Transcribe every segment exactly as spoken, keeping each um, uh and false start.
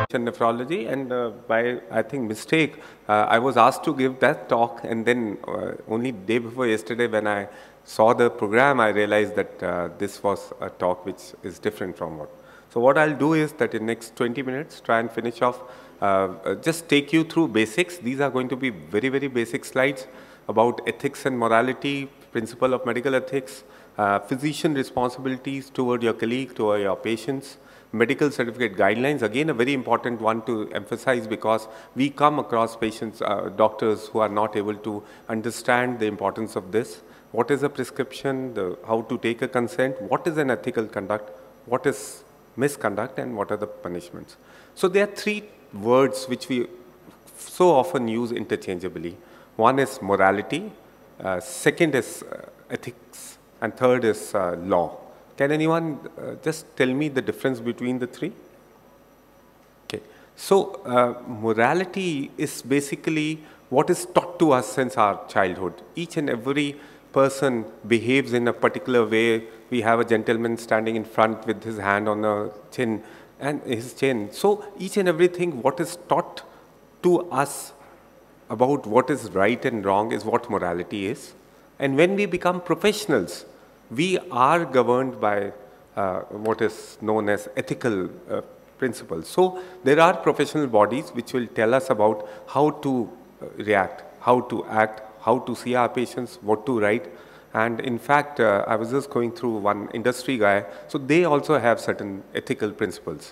nephrology, and uh, by I think mistake, uh, I was asked to give that talk, and then uh, only day before yesterday when I saw the program, I realized that uh, this was a talk which is different from what. So what I'll do is that in next twenty minutes, try and finish off, uh, uh, just take you through basics. These are going to be very, very basic slides about ethics and morality, principle of medical ethics, uh, physician responsibilities toward your colleague, toward your patients, medical certificate guidelines, again a very important one to emphasize because we come across patients, uh, doctors who are not able to understand the importance of this. What is a prescription, the, how to take a consent, what is an ethical conduct, what is misconduct, and what are the punishments. So there are three words which we so often use interchangeably. One is morality, uh, second is uh, ethics, and third is uh, law. Can anyone uh, just tell me the difference between the three? Okay. So, uh, morality is basically what is taught to us since our childhood. Each and every person behaves in a particular way. We have a gentleman standing in front with his hand on the chin and his chin. So, each and everything what is taught to us about what is right and wrong is what morality is. And when we become professionals, we are governed by uh, what is known as ethical uh, principles. So there are professional bodies which will tell us about how to uh, react, how to act, how to see our patients, what to write. And in fact, uh, I was just going through one industry guy, so they also have certain ethical principles.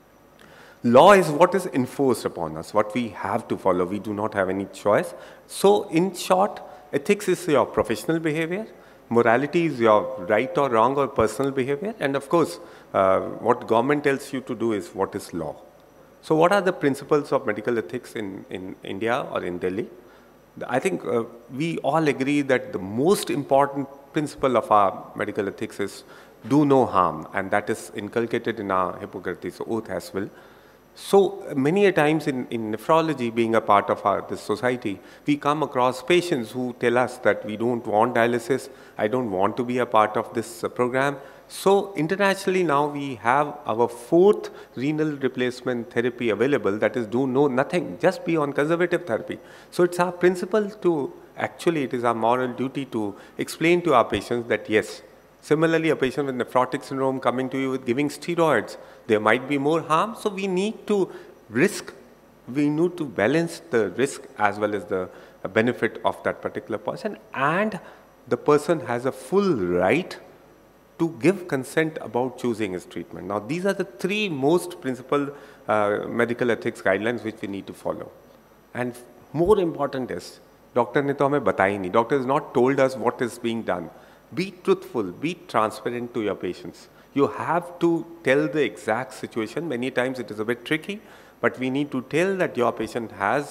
Law is what is enforced upon us, what we have to follow. We do not have any choice. So in short, ethics is your professional behavior. Morality is your right or wrong or personal behavior, and of course, uh, what government tells you to do is what is law. So what are the principles of medical ethics in, in India or in Delhi? I think uh, we all agree that the most important principle of our medical ethics is do no harm, and that is inculcated in our Hippocrates oath as well. So many a times in, in nephrology, being a part of our, this society, we come across patients who tell us that we don't want dialysis, I don't want to be a part of this uh, program. So internationally now we have our fourth renal replacement therapy available, that is do no nothing, just be on conservative therapy. So it's our principle to, actually it is our moral duty to explain to our patients that yes, similarly, a patient with nephrotic syndrome coming to you with giving steroids, there might be more harm. So we need to risk, we need to balance the risk as well as the benefit of that particular person. And the person has a full right to give consent about choosing his treatment. Now, these are the three most principal uh, medical ethics guidelines which we need to follow. And more important is, doctor ne to hame bataya nahi. Doctor has not told us what is being done. Be truthful, be transparent to your patients. You have to tell the exact situation. Many times it is a bit tricky, but we need to tell that your patient has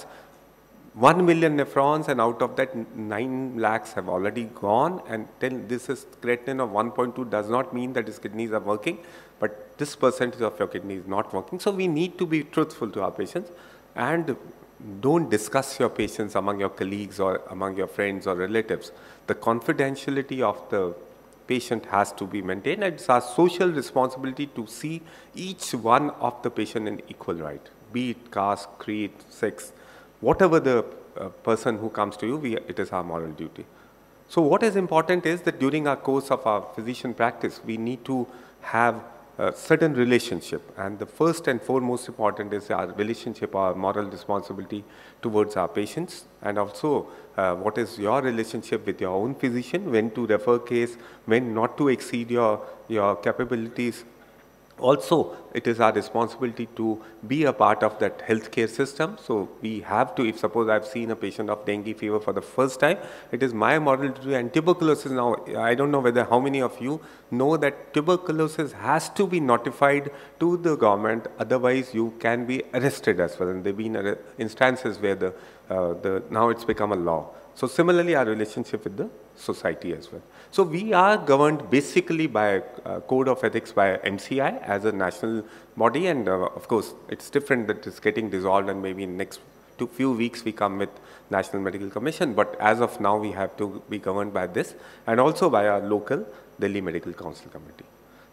one million nephrons and out of that nine lakhs have already gone, and then this is creatinine of one point two does not mean that his kidneys are working, but this percentage of your kidney is not working. So we need to be truthful to our patients, and don't discuss your patients among your colleagues or among your friends or relatives. The confidentiality of the patient has to be maintained, and it's our social responsibility to see each one of the patient in equal right, be it caste, creed, sex, whatever the uh, person who comes to you, we, it is our moral duty. So what is important is that during our course of our physician practice, we need to have a certain relationship, and the first and foremost important is our relationship, our moral responsibility towards our patients, and also uh, what is your relationship with your own physician, when to refer case, when not to exceed your, your capabilities. Also, it is our responsibility to be a part of that healthcare system. So we have to, if suppose I've seen a patient of dengue fever for the first time, it is my moral duty. And tuberculosis now, I don't know whether how many of you know that tuberculosis has to be notified to the government, otherwise you can be arrested as well. And there have been instances where the, uh, the now it's become a law. So similarly, our relationship with the society as well. So we are governed basically by a code of ethics by M C I as a national body, and uh, of course it's different that it's getting dissolved, and maybe in next two few weeks we come with National Medical Commission, but as of now we have to be governed by this and also by our local Delhi Medical Council Committee.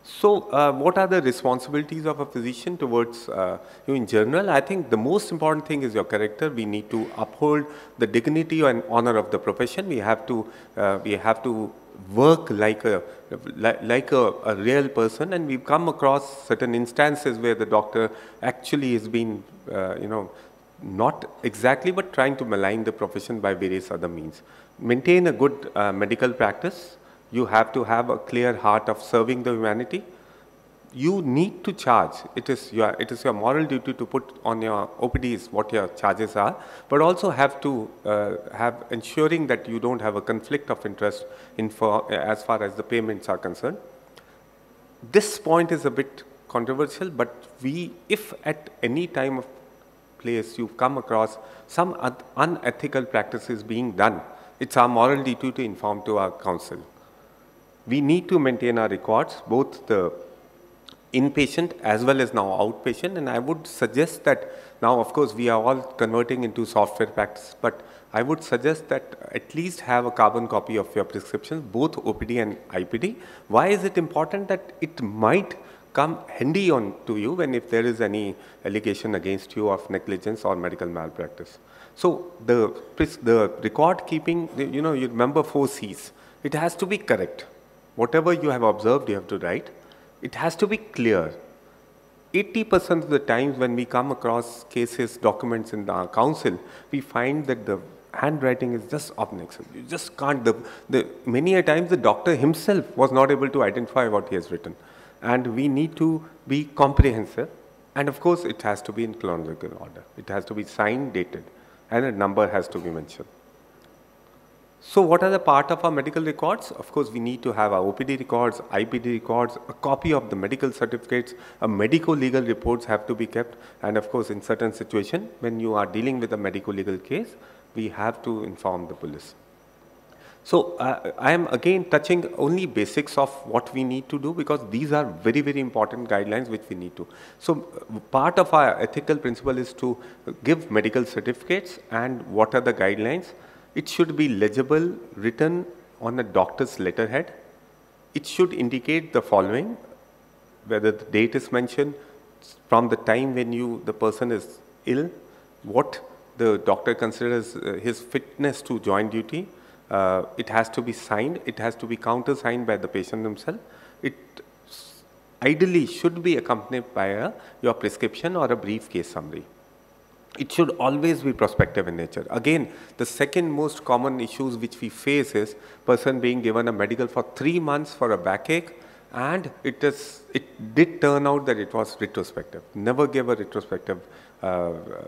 So, uh, what are the responsibilities of a physician towards uh, you in general? I think the most important thing is your character. We need to uphold the dignity and honor of the profession. We have to, uh, we have to work like a like, like a, a real person. And we've come across certain instances where the doctor actually has been, uh, you know, not exactly, but trying to malign the profession by various other means. Maintain a good uh, medical practice. You have to have a clear heart of serving the humanity. You need to charge. It is your, it is your moral duty to put on your O P Ds what your charges are, but also have to uh, have ensuring that you don't have a conflict of interest in for, as far as the payments are concerned. This point is a bit controversial, but we, if at any time of place you come across some unethical practices being done, it's our moral duty to inform to our council. We need to maintain our records, both the inpatient as well as now outpatient, and I would suggest that now, of course, we are all converting into software practice, but I would suggest that at least have a carbon copy of your prescriptions, both O P D and I P D. Why is it important? That it might come handy on to you when if there is any allegation against you of negligence or medical malpractice. So the, the record keeping, you know, you remember four C's. It has to be correct. Whatever you have observed, you have to write. It has to be clear. eighty percent of the times when we come across cases, documents in the council, we find that the handwriting is just obnoxious. You just can't, the, the, many a times the doctor himself was not able to identify what he has written. And we need to be comprehensive. And of course, it has to be in chronological order. It has to be signed, dated, and a number has to be mentioned. So what are the part of our medical records? Of course, we need to have our O P D records, I P D records, a copy of the medical certificates, a medico-legal reports have to be kept. And of course, in certain situation, when you are dealing with a medico-legal case, we have to inform the police. So uh, I am again touching only basics of what we need to do, because these are very, very important guidelines which we need to. So uh, part of our ethical principle is to give medical certificates, and what are the guidelines. It should be legible, written on a doctor's letterhead. It should indicate the following: whether the date is mentioned, from the time when you the person is ill, what the doctor considers uh, his fitness to join duty. Uh, it has to be signed. It has to be countersigned by the patient himself. It ideally should be accompanied by a, your prescription or a brief case summary. It should always be prospective in nature. Again, the second most common issues which we face is person being given a medical for three months for a backache, and it is it did turn out that it was retrospective. Never give a retrospective uh, uh,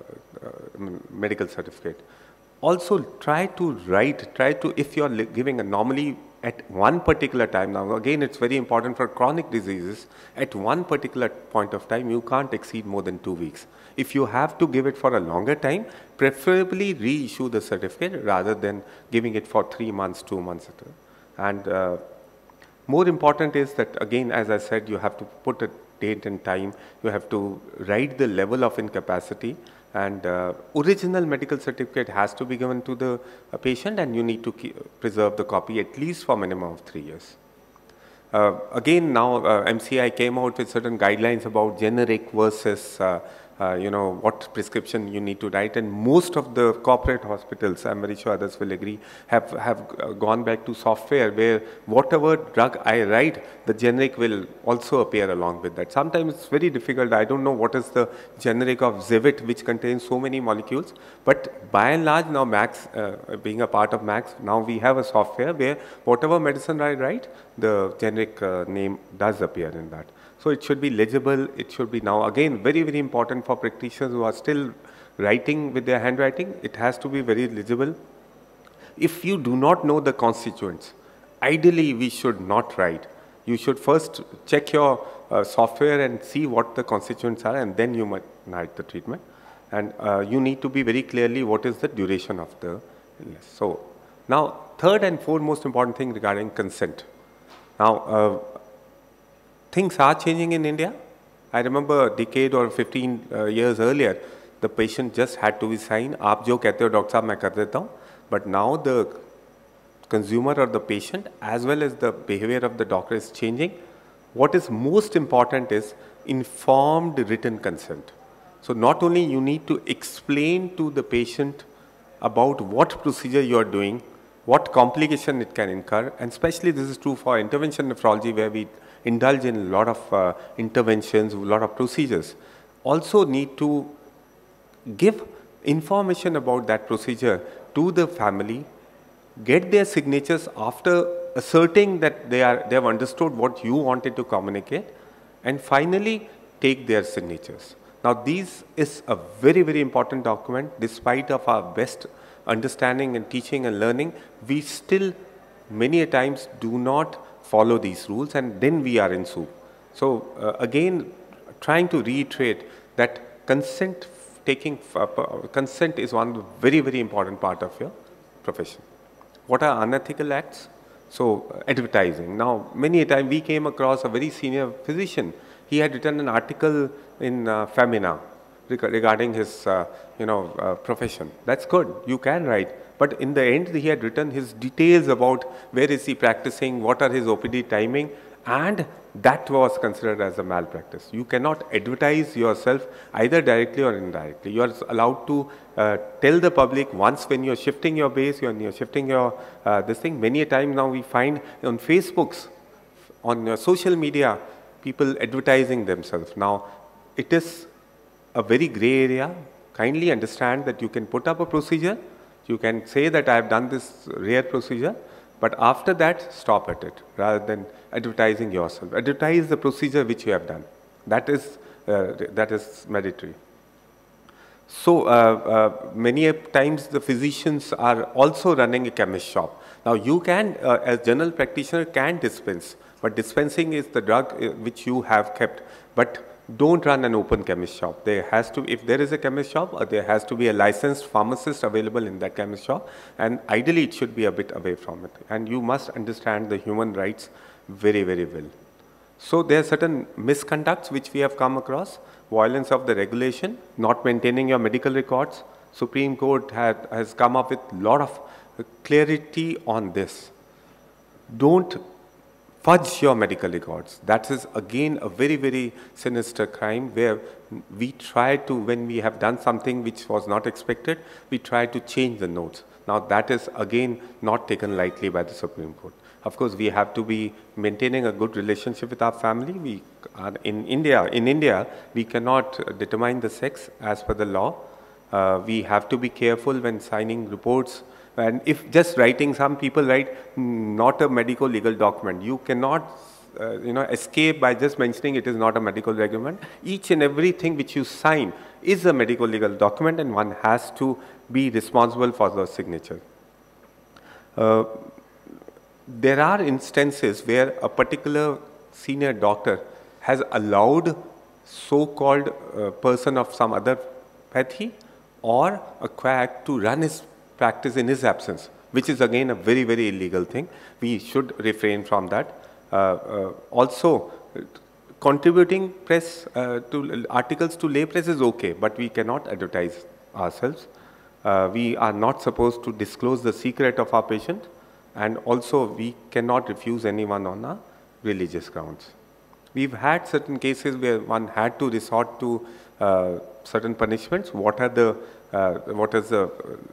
uh, medical certificate. Also, try to write, try to, if you are giving a normally at one particular time, now again it's very important for chronic diseases, at one particular point of time you can't exceed more than two weeks. If you have to give it for a longer time, preferably reissue the certificate rather than giving it for three months, two months. And uh, more important is that, again, as I said, you have to put a date and time, you have to write the level of incapacity, and uh, original medical certificate has to be given to the uh, patient, and you need to keep, preserve the copy at least for minimum of three years. Uh, again, now uh, M C I came out with certain guidelines about generic versus uh, Uh, you know, what prescription you need to write, and most of the corporate hospitals, I'm very sure others will agree, have, have uh, gone back to software where whatever drug I write, the generic will also appear along with that. Sometimes it's very difficult. I don't know what is the generic of Zevit, which contains so many molecules, but by and large now Max, uh, being a part of Max, now we have a software where whatever medicine I write, the generic uh, name does appear in that. So it should be legible. It should be, now again, very, very important for practitioners who are still writing with their handwriting. It has to be very legible. If you do not know the constituents, ideally we should not write. You should first check your uh, software and see what the constituents are, and then you might write the treatment. And uh, you need to be very clearly what is the duration of the illness. So now, third and fourth most important thing regarding consent. Now, uh, things are changing in India. I remember a decade or fifteen uh, years earlier, the patient just had to be signed. आप जो कहते हो doctor साहब मैं कर देता हूँ. But now the consumer or the patient as well as the behavior of the doctor is changing. what is most important is informed written consent. So not only you need to explain to the patient about what procedure you are doing, what complication it can incur, and especially this is true for intervention nephrology where we indulge in a lot of uh, interventions, a lot of procedures. Also need to give information about that procedure to the family, get their signatures after asserting that they are they have understood what you wanted to communicate, and finally take their signatures. Now this is a very very important document. Despite of our best understanding and teaching and learning, we still many a times do not follow these rules, and then we are in soup. So uh, again, trying to reiterate that consent taking uh, consent is one very very important part of your profession. What are unethical acts? So uh, advertising. Now many a time we came across a very senior physician. He had written an article in uh, Femina regarding his uh, you know uh, profession. That's good, you can write, but in the end he had written his details about where is he practicing, what are his O P D timing, and that was considered as a malpractice. You cannot advertise yourself either directly or indirectly. You are allowed to uh, tell the public once when you're shifting your base, when you're shifting your uh, this thing. Many a time now we find on Facebooks, on uh, social media, people advertising themselves. Now it is a very gray area. Kindly understand that you can put up a procedure, you can say that I have done this rare procedure, but after that stop at it rather than advertising yourself. Advertise the procedure which you have done. That is, uh, that is mandatory. So uh, uh, many times the physicians are also running a chemist shop. Now you can, uh, as general practitioner, can dispense, but dispensing is the drug uh, which you have kept. But don't run an open chemist shop. There has to, if there is a chemist shop, uh, there has to be a licensed pharmacist available in that chemist shop, and ideally it should be a bit away from it. And you must understand the human rights very, very well. So there are certain misconducts which we have come across. Violence of the regulation, not maintaining your medical records. Supreme Court had, has come up with a lot of clarity on this. Don't fudge your medical records. That is again a very, very sinister crime where we try to, when we have done something which was not expected, we try to change the notes. Now that is again not taken lightly by the Supreme Court. Of course, we have to be maintaining a good relationship with our family. We are in India. In India, we cannot determine the sex as per the law. Uh, we have to be careful when signing reports. And if just writing, some people write not a medical legal document. You cannot, uh, you know, escape by just mentioning it is not a medical document. Each and everything which you sign is a medical legal document, and one has to be responsible for the signature. Uh, there are instances where a particular senior doctor has allowed so-called uh, person of some other pathy or a quack to run his practice in his absence, which is again a very, very illegal thing. We should refrain from that. Uh, uh, also, contributing press uh, to articles to lay press is okay, but we cannot advertise ourselves. Uh, we are not supposed to disclose the secret of our patient, and also we cannot refuse anyone on a religious grounds. We've had certain cases where one had to resort to uh, certain punishments. What are the uh, what is the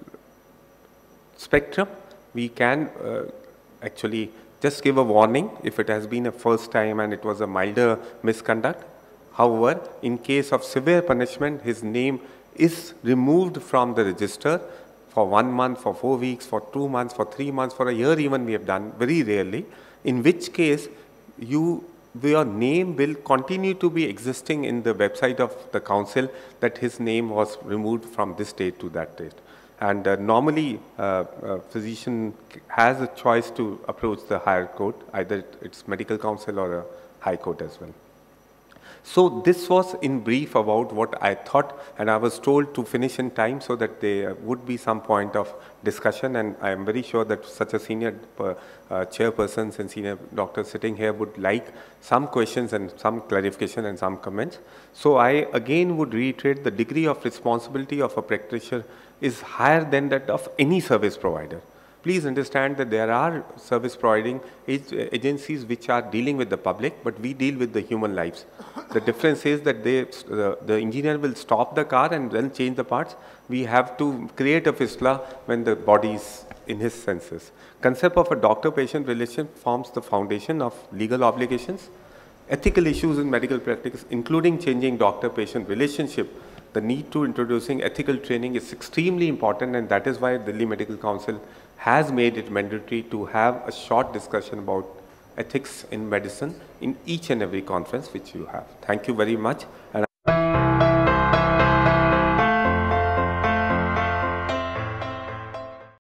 spectrum? We can uh, actually just give a warning if it has been a first time and it was a milder misconduct. However, in case of severe punishment, his name is removed from the register for one month, for four weeks, for two months, for three months, for a year even we have done, very rarely, in which case you, your name will continue to be existing in the website of the council that his name was removed from this date to that date. And uh, normally, uh, a physician has a choice to approach the higher court, either it's medical council or a high court as well. So this was in brief about what I thought, and I was told to finish in time so that there would be some point of discussion, and I am very sure that such a senior uh, chairpersons and senior doctors sitting here would like some questions and some clarification and some comments. So I again would reiterate the degree of responsibility of a practitioner is higher than that of any service provider. please understand that there are service providing agencies which are dealing with the public, but we deal with the human lives. The difference is that they, uh, the engineer will stop the car and then change the parts. We have to create a fistula when the body is in his senses. Concept of a doctor-patient relation forms the foundation of legal obligations. Ethical issues in medical practice, including changing doctor-patient relationship, the need to introducing ethical training is extremely important, and that is why Delhi Medical Council has made it mandatory to have a short discussion about ethics in medicine in each and every conference which you have. Thank you very much. And